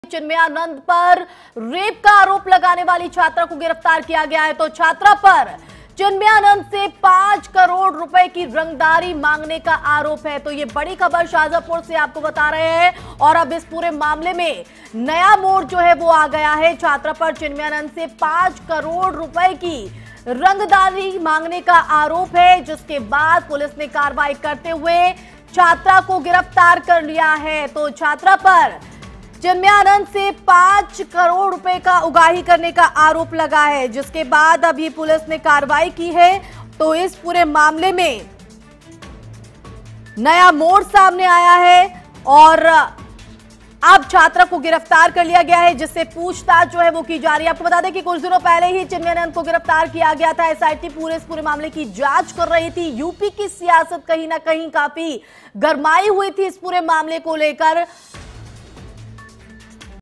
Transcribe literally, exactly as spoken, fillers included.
चिन्मयानंद पर रेप का आरोप लगाने वाली छात्रा को गिरफ्तार किया गया है। तो छात्रा पर चिन्मयानंद से पांच करोड़ रुपए की रंगदारी मांगने का आरोप है। तो ये बड़ी खबर शाहजहांपुर से आपको बता रहे हैं और अब इस पूरे मामले में नया मोड़ जो है वो आ गया है। छात्रा पर चिन्मयानंद से पांच करोड़ रुपए की रंगदारी मांगने का आरोप है, जिसके बाद पुलिस ने कार्रवाई करते हुए छात्रा को गिरफ्तार कर लिया है। तो छात्रा पर चिन्मयानंद से पांच करोड़ रुपए का उगाही करने का आरोप लगा है, जिसके बाद अभी पुलिस ने कार्रवाई की है। तो इस पूरे मामले में नया मोड़ सामने आया है और अब छात्रा को गिरफ्तार कर लिया गया है, जिससे पूछताछ जो है वो की जा रही है। आपको बता दें कि कुछ दिनों पहले ही चिन्मयानंद को गिरफ्तार किया गया था। एसआईटी पूरे इस पूरे मामले की जांच कर रही थी। यूपी की सियासत कहीं ना कहीं काफी गरमाई हुई थी इस पूरे मामले को लेकर।